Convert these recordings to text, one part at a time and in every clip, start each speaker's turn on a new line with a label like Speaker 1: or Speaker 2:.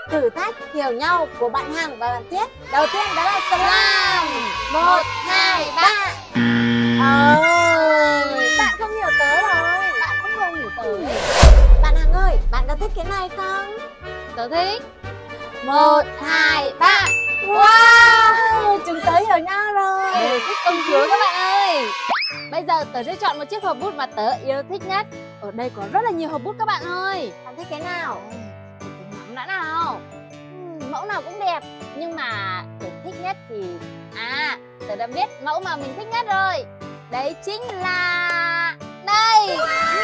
Speaker 1: thử thách hiểu nhau của bạn Hằng và bạn Tuyết. Đầu tiên đó là slam. 1, 2, 3. Bạn không hiểu tớ rồi. Bạn cũng không hiểu tớ. Bạn Hằng ơi, bạn có thích cái này không?
Speaker 2: Tớ thích.
Speaker 1: 1, 2, 3. Wow, chúng tớ hiểu nhau rồi.
Speaker 2: Thích công chúa các bạn ơi. Bây giờ tớ sẽ chọn một chiếc hộp bút mà tớ yêu thích nhất. Ở đây có rất là nhiều hộp bút các bạn ơi.
Speaker 1: Bạn thích cái nào?
Speaker 2: Tớ ngắm đã nào. Mẫu nào cũng đẹp. Nhưng mà tớ thích nhất thì tớ đã biết mẫu mà mình thích nhất rồi. Đấy chính là đây.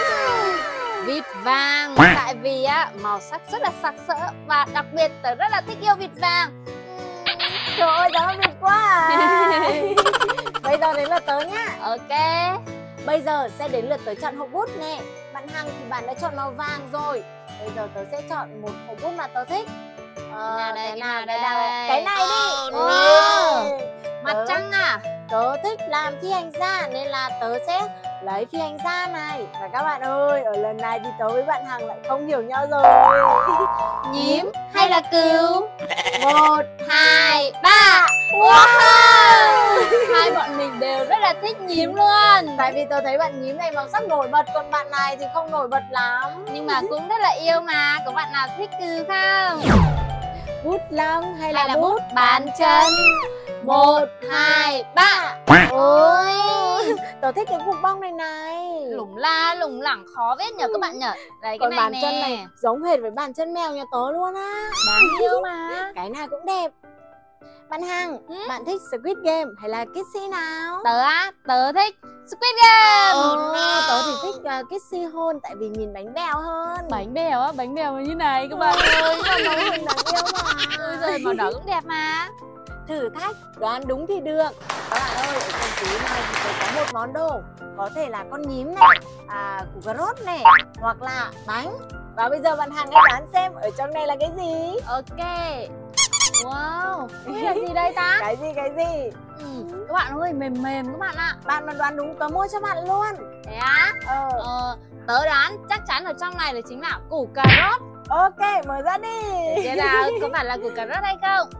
Speaker 2: Vịt vàng. Tại vì màu sắc rất là sặc sỡ. Và đặc biệt tớ rất là thích yêu vịt vàng.
Speaker 1: Trời ơi, tớ vịt quá à. Bây giờ đến lượt tớ nhá.
Speaker 2: Ok.
Speaker 1: Bây giờ sẽ đến lượt tớ chọn hộp bút nè. Bạn Hằng thì bạn đã chọn màu vàng rồi. Bây giờ tớ sẽ chọn một hộp bút mà tớ thích. Cái này đi.
Speaker 2: Mặt trăng à?
Speaker 1: Tớ thích làm phi hành gia nên là tớ sẽ lấy phi hành gia này. Và các bạn ơi, ở lần này thì tớ với bạn Hằng lại không hiểu nhau rồi.
Speaker 2: Nhím hay là cừu?
Speaker 1: 1,
Speaker 2: 2, 3. Wow! Hai bọn mình đều rất là thích nhím luôn.
Speaker 1: Tại vì tớ thấy bạn nhím này màu sắc nổi bật, còn bạn này thì không nổi bật lắm.
Speaker 2: Nhưng mà cũng rất là yêu mà. Có bạn nào thích cừu không?
Speaker 1: Bút lông hay là
Speaker 2: bút bàn chân?
Speaker 1: 1, 2, 3. Ôi, tớ thích cái cục bông này này.
Speaker 2: Lủng la lủng lẳng khó viết nhờ các bạn nhờ. Đấy,
Speaker 1: còn
Speaker 2: cái
Speaker 1: bàn
Speaker 2: này
Speaker 1: chân
Speaker 2: nè.
Speaker 1: này giống hệt với bàn chân mèo nhà tớ luôn á.
Speaker 2: Đáng yêu mà.
Speaker 1: Cái nào cũng đẹp. Bạn Hằng, bạn thích Squid Game hay là Kissy nào?
Speaker 2: Tớ thích Squid Game.
Speaker 1: Tớ thì thích Kissy hơn tại vì nhìn bánh bèo hơn.
Speaker 2: Bánh bèo á? Bánh bèo như này các bạn ơi.
Speaker 1: Màu hồng đáng yêu mà.
Speaker 2: Ôi giời, màu đỏ cũng đẹp mà.
Speaker 1: Thử thách đoán đúng thì được. Các bạn ơi, ở trong túi này thì tôi có một món đồ. Có thể là con nhím này, củ cà rốt này, hoặc là bánh. Và bây giờ bạn Hằng hãy đoán xem ở trong này là cái gì.
Speaker 2: Ok. Wow, cái là gì đây ta?
Speaker 1: Cái gì?
Speaker 2: Các bạn ơi, mềm mềm các bạn ạ.
Speaker 1: Bạn mà đoán đúng tớ mua cho bạn luôn.
Speaker 2: Thế á? Tớ đoán chắc chắn ở trong này là chính là củ cà rốt.
Speaker 1: Ok, mở ra đi.
Speaker 2: Thế nào, có phải là củ cà rốt hay không?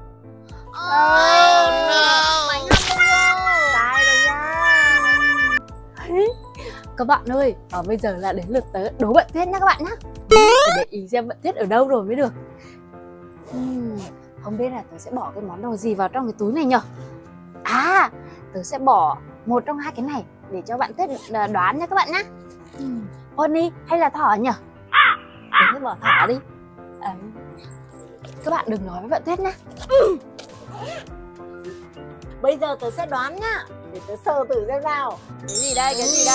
Speaker 1: Bánh hamburger. Sai rồi nha.
Speaker 2: Các bạn ơi, bây giờ là đến lượt tớ đố bạn Tuyết nhá các bạn nhá. Để ý xem bạn Tuyết ở đâu rồi mới được. Không biết là tớ sẽ bỏ cái món đồ gì vào trong cái túi này nhở? Tớ sẽ bỏ một trong hai cái này để cho bạn Tuyết đoán nha các bạn nhá. Pony hay là thỏ nhở? Tớ sẽ bỏ thỏ đi. Các bạn đừng nói với bạn Tuyết nhá.
Speaker 1: Bây giờ tớ sẽ đoán nhá. Để tớ sờ thử xem nào.
Speaker 2: Cái gì đây?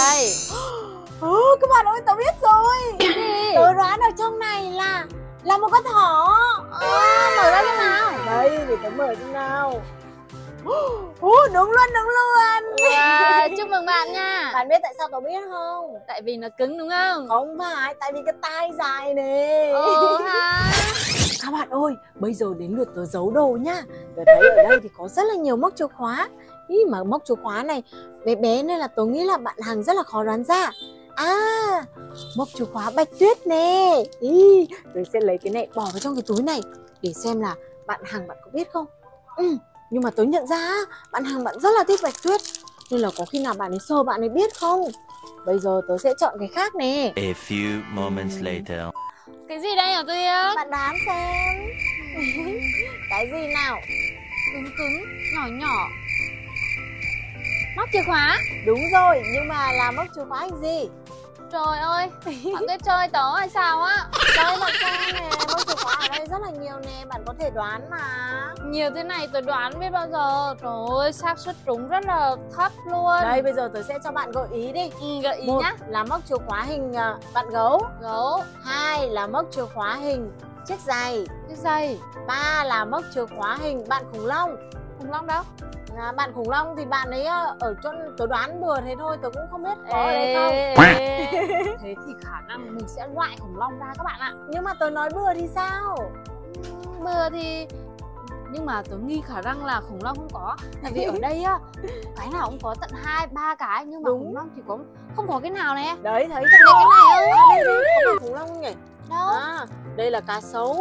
Speaker 1: Các bạn ơi, tớ biết rồi. Tớ đoán ở trong này là một con thỏ.
Speaker 2: Mở ra xem nào.
Speaker 1: Đây, để tớ mở xem nào. Đúng luôn.
Speaker 2: Chúc mừng bạn nha.
Speaker 1: Bạn biết tại sao tớ biết không?
Speaker 2: Tại vì nó cứng đúng không?
Speaker 1: Không phải, tại vì cái tai dài nè. Các bạn ơi, bây giờ đến lượt tớ giấu đồ nhá. Tớ thấy ở đây thì có rất là nhiều móc chìa khóa. Mà móc chìa khóa này bé bé nên là tớ nghĩ là bạn Hằng rất là khó đoán ra. Móc chìa khóa Bạch Tuyết nè. Tớ sẽ lấy cái này bỏ vào trong cái túi này để xem là bạn Hằng bạn có biết không. Nhưng mà tớ nhận ra bạn Hằng bạn rất là thích Bạch Tuyết, nên là có khi nào bạn ấy sờ bạn ấy biết không. Bây giờ tớ sẽ chọn cái khác nè.
Speaker 3: A few moments later.
Speaker 2: Cái gì đây hả Tuyết?
Speaker 1: Bạn đoán xem. Cái gì nào?
Speaker 2: Cứng, nhỏ. Móc chìa khóa.
Speaker 1: Đúng rồi, nhưng mà là móc chìa khóa hình gì?
Speaker 2: Trời ơi, bạn Tuyết chơi tớ hay sao á?
Speaker 1: Đây bạn xem nè, móc chìa khóa ở đây rất là nhiều nè, bạn có thể đoán mà.
Speaker 2: Nhiều thế này tớ đoán biết bao giờ. Trời ơi, xác suất trúng rất là thấp luôn.
Speaker 1: Đây, bây giờ tớ sẽ cho bạn gợi ý đi.
Speaker 2: Gợi ý
Speaker 1: 1
Speaker 2: nhá.
Speaker 1: là móc chìa khóa hình bạn gấu. 2 là móc chìa khóa hình chiếc giày. 3 là móc chìa khóa hình bạn khủng long.
Speaker 2: Khủng long đâu?
Speaker 1: Bạn khủng long thì bạn ấy ở chỗ tớ đoán bừa thế thôi, tớ cũng không biết có ở đây không.
Speaker 2: Thế thì khả năng mình sẽ loại khủng long ra các bạn ạ.
Speaker 1: Nhưng mà tớ nói bừa thì sao?
Speaker 2: Bừa thì nhưng mà tớ nghi khả năng là khủng long không có. Tại vì ở đây á, cái nào cũng có tận 2-3 cái. Nhưng mà khủng long thì không có cái nào này.
Speaker 1: Đấy, thấy
Speaker 2: cái này không?
Speaker 1: Đây, có phải khủng long không nhỉ?
Speaker 2: Đâu?
Speaker 1: Đây là cá sấu.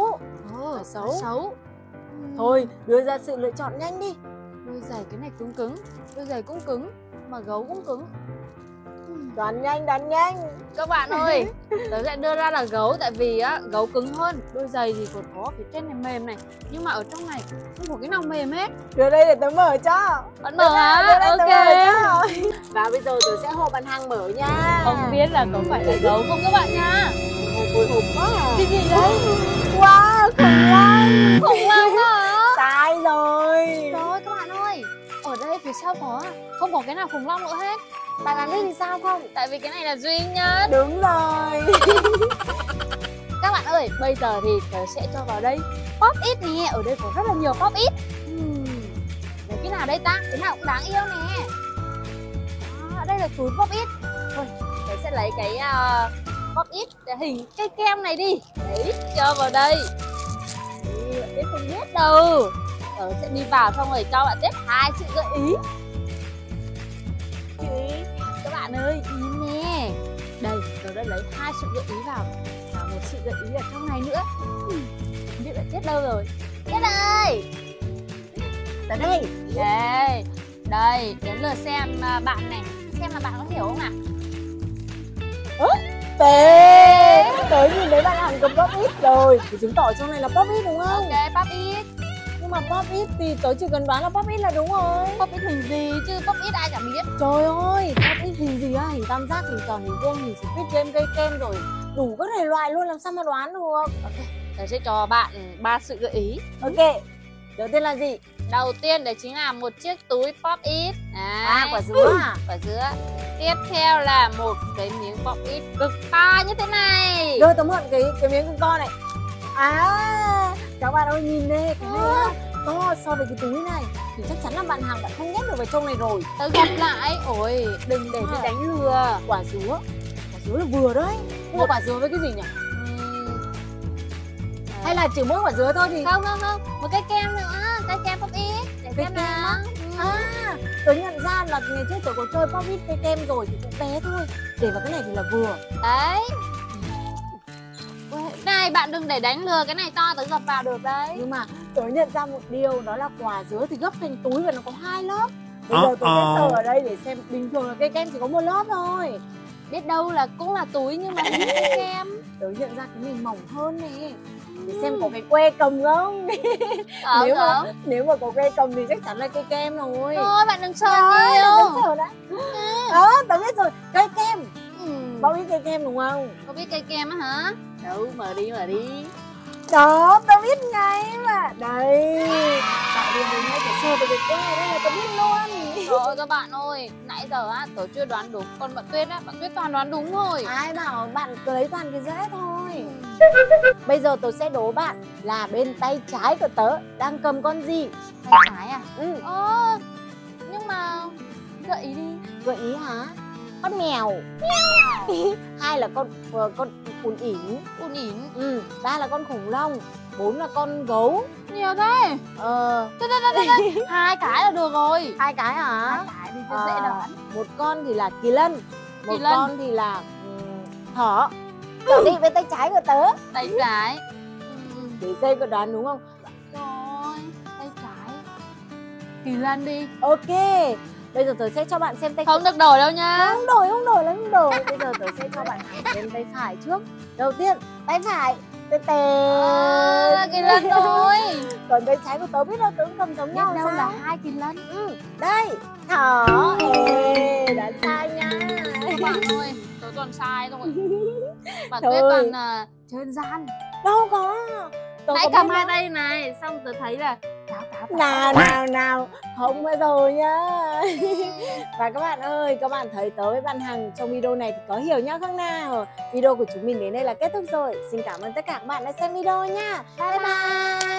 Speaker 1: xấu.
Speaker 2: Xấu.
Speaker 1: Thôi, đưa ra sự lựa chọn nhanh đi.
Speaker 2: Đôi giày cái này cứng cứng, đôi giày cũng cứng, mà gấu cũng cứng.
Speaker 1: Đoán nhanh, đoán nhanh.
Speaker 2: Các bạn ơi, tớ sẽ đưa ra là gấu, tại vì á gấu cứng hơn. Đôi giày thì còn có phía trên này mềm này, nhưng mà ở trong này không có cái nào mềm hết.
Speaker 1: Đưa đây để tớ mở cho.
Speaker 2: Bạn mở hả?
Speaker 1: Đưa đây tớ mở
Speaker 2: Ok.
Speaker 1: cho. Và bây giờ tớ sẽ hộ bạn hàng mở nha.
Speaker 2: Không biết là có phải là gấu không các bạn nha.
Speaker 1: Hồi hộp quá à.
Speaker 2: Cái gì đấy?
Speaker 1: Wow, khủng long.
Speaker 2: Khủng long hả?
Speaker 1: Sai rồi.
Speaker 2: Rồi các bạn ơi, ở đây phía sau có không có cái nào khủng long nữa hết.
Speaker 1: Bạn làm biết vì sao không?
Speaker 2: Tại vì cái này là duy nhất.
Speaker 1: Đúng rồi.
Speaker 2: Các bạn ơi, bây giờ thì tớ sẽ cho vào đây pop it nè. Ở đây có rất là nhiều pop it. Lấy cái nào đây ta? Cái nào cũng đáng yêu nè. Đây là túi pop it. Thôi, tớ sẽ lấy cái pop it hình cây kem này đi. Đấy, cho vào đây. Bạn biết không biết đâu. Tớ sẽ đi vào xong rồi cho bạn tiếp 2 sự gợi ý. Các bạn ơi, nhìn nè. Đây, tớ đã lấy 2 sự gợi ý vào. Và một sự gợi ý ở trong này nữa. Không biết bạn Tiết đâu rồi. Tiết ơi!
Speaker 1: Tới đây.
Speaker 2: Đây, đây, đến lượt xem bạn này. Xem là bạn có hiểu không nào?
Speaker 1: Tê. Tớ nhìn thấy bạn hàng cầm pop it rồi. Thì chứng tỏ trong này là pop it đúng không?
Speaker 2: Ok, pop it.
Speaker 1: Nhưng mà pop it thì tớ chỉ cần đoán là pop it là đúng rồi.
Speaker 2: Pop it hình gì chứ pop it ai chẳng biết.
Speaker 1: Trời ơi, pop it hình gì á? Hình tam giác, hình tròn, hình vuông, hình Squid Game, cây kem rồi. Đủ các thể loại luôn, làm sao mà đoán được.
Speaker 2: Ok, tớ sẽ cho bạn 3 sự gợi ý.
Speaker 1: Ok, đầu tiên là gì?
Speaker 2: Đầu tiên đấy chính là một chiếc túi pop it.
Speaker 1: À, quả dứa à?
Speaker 2: Quả dứa. Tiếp theo là một cái miếng pop it cực to như thế này.
Speaker 1: Đưa tớ mượn cái miếng con to này. À, các bạn ơi nhìn đi, cái này á, to so với cái túi này thì chắc chắn là bạn hàng bạn không nhét được vào trong này rồi.
Speaker 2: Tớ gặp lại. Ôi, đừng để bị đánh lừa.
Speaker 1: Quả dứa là vừa đấy. Nhưng mà quả dứa với cái gì nhỉ? Hay là chỉ mỗi quả dứa thôi thì
Speaker 2: Không, một cái kem nữa. Cái kem pop it. Để
Speaker 1: cái
Speaker 2: xem
Speaker 1: kem
Speaker 2: nào.
Speaker 1: á? À, tớ nhận ra là ngày trước tớ có chơi pop it cây kem rồi thì cũng bé thôi. Để vào cái này thì là vừa.
Speaker 2: Đấy. Này, bạn đừng để đánh lừa. Cái này to tớ gập vào được đấy.
Speaker 1: Nhưng mà tớ nhận ra một điều, đó là quả dứa thì gấp thành túi và nó có 2 lớp. Bây giờ tớ sẽ sờ ở đây để xem. Bình thường là cây kem chỉ có 1 lớp thôi.
Speaker 2: Biết đâu là cũng là túi nhưng mà không biết cái kem.
Speaker 1: Tớ nhận ra cái này mỏng hơn nè. Để xem có cái que cầm không. Nếu mà có que cầm thì chắc chắn là cây kem rồi.
Speaker 2: Thôi bạn đừng sờ
Speaker 1: Tớ
Speaker 2: nhiều.
Speaker 1: sờ đã. Đó, tớ biết rồi, cây kem.
Speaker 2: Ừ.
Speaker 1: Bao biết cây kem đúng không?
Speaker 2: Có biết cây kem á hả? Đâu, mở đi.
Speaker 1: Đó, tớ biết ngay mà. Đây. Tại vì mình hay phải sờ vào cái que đây là tớ biết luôn.
Speaker 2: Rồi các bạn ơi, nãy giờ á tớ chưa đoán đúng. Còn bạn Tuyết á, bạn Tuyết toàn đoán đúng rồi.
Speaker 1: Ai bảo bạn cứ lấy toàn cái dễ thôi. Bây giờ tớ sẽ đố bạn là bên tay trái của tớ đang cầm con gì?
Speaker 2: Tay trái à?
Speaker 1: Ừ.
Speaker 2: Nhưng mà gợi ý đi.
Speaker 1: Gợi ý hả? Con mèo. Hai là con ùn ỉn.
Speaker 2: Ùn ỉn.
Speaker 1: 3 là con khủng long. 4 là con gấu.
Speaker 2: Nhiều thế. Hai cái là được rồi.
Speaker 1: 2 cái hả?
Speaker 2: Hai cái đi cho dễ đoán.
Speaker 1: Một con thì là kỳ lân. Một
Speaker 2: Kỳ lân.
Speaker 1: con thì là thỏ. Chọn đi bên tay trái của tớ
Speaker 2: Tay trái.
Speaker 1: để xem có đoán đúng không.
Speaker 2: Rồi, tay trái. Kỳ lân đi.
Speaker 1: Ok, bây giờ tớ sẽ cho bạn xem tay
Speaker 2: Không được đổi đâu nha.
Speaker 1: Không đổi. Bây giờ tớ sẽ cho bạn xem tay phải trước. Đầu tiên, tay phải.
Speaker 2: Kỳ lân rồi.
Speaker 1: Còn tay trái của tớ biết đâu tớ cũng cầm giống
Speaker 2: Biết
Speaker 1: nhau
Speaker 2: đâu
Speaker 1: sao?
Speaker 2: là hai kỳ lân.
Speaker 1: Đây, thỏ. Đã sai nha.
Speaker 2: Các bạn ơi, tớ toàn sai rồi. Bạn
Speaker 1: Thôi.
Speaker 2: Tuyết toàn trơn gian.
Speaker 1: Đâu có. Tớ
Speaker 2: Hãy
Speaker 1: có
Speaker 2: cầm
Speaker 1: biết
Speaker 2: hai
Speaker 1: đâu.
Speaker 2: tay này. Xong tớ thấy là cáo.
Speaker 1: Nào không bao giờ nhá. Và các bạn ơi, các bạn thấy tớ với bạn Hằng trong video này thì có hiểu nhau không nào? Video của chúng mình đến đây là kết thúc rồi. Xin cảm ơn tất cả các bạn đã xem video nha. Bye bye.